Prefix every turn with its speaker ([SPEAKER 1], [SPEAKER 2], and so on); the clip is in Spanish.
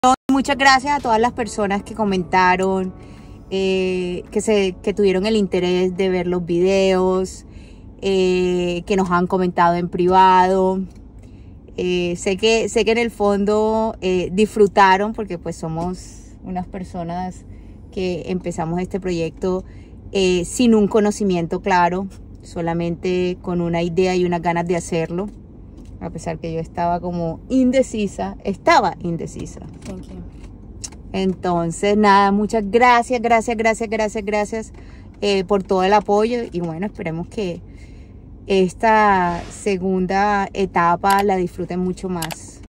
[SPEAKER 1] Muchas gracias a todas las personas que comentaron, que tuvieron el interés de ver los videos, que nos han comentado en privado. Sé que en el fondo disfrutaron, porque pues somos unas personas que empezamos este proyecto sin un conocimiento claro, solamente con una idea y unas ganas de hacerlo, a pesar que yo estaba como indecisa.
[SPEAKER 2] Thank you.
[SPEAKER 1] Entonces nada, muchas gracias por todo el apoyo, y bueno, esperemos que esta segunda etapa la disfruten mucho más.